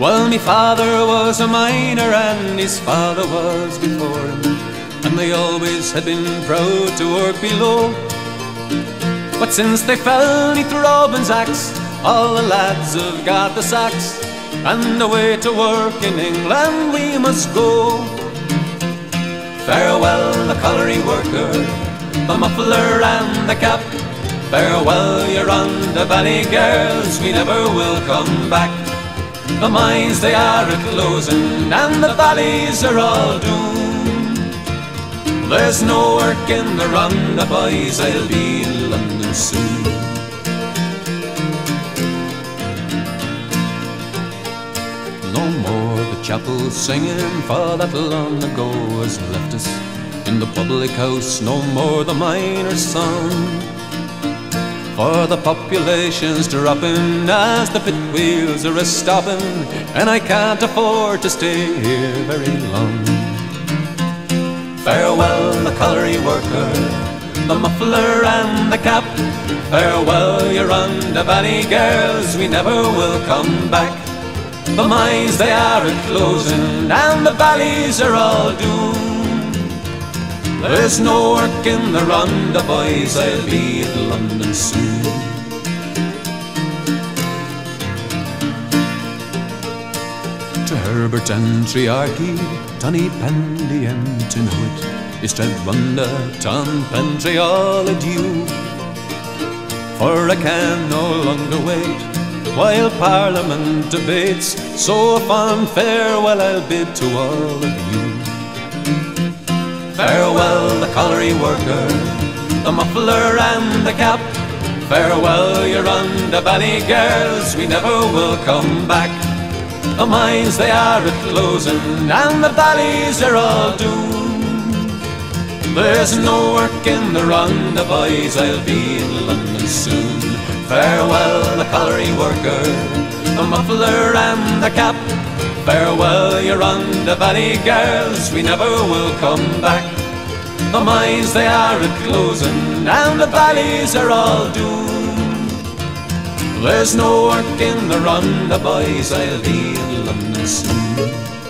Well, me father was a miner and his father was before him, and they always had been proud to work below. But since they fell 'neath Robin's axe, all the lads have got the sacks, and away to work in England we must go. Farewell the colliery worker, the muffler and the cap. Farewell your underbelly girls, we never will come back. The mines they are a-closing and the valleys are all doomed. There's no work in the Rhondda, boys, I'll be in London soon. No more the chapel singing, for that long ago has left us. In the public house no more the miner's song, for the population's dropping as the pit wheels are a-stopping, and I can't afford to stay here very long. Farewell the colliery worker, the muffler and the cap. Farewell your underbelly girls, we never will come back. The mines they are a-closing and the valleys are all doomed. There's no work in the Rhondda, boys, I'll be in London soon. To Herbert and Trearchy, Tony Pendy and to Knowit, Istred Rhondda, Tom Pentry, all adieu. For I can no longer wait while Parliament debates, so a fond farewell I'll bid to all of you. Farewell the colliery worker, the muffler and the cap. Farewell your underbelly girls, we never will come back. The mines they are a-closing and the valleys are all doomed. There's no work in the Rhondda, boys, I'll be in London soon. Farewell the colliery worker, the muffler and the cap. Farewell your underbelly girls, we never will come back. The mines they are a-closing and the valleys are all doomed. There's no work in the Rhondda, boys, I'll be in London soon.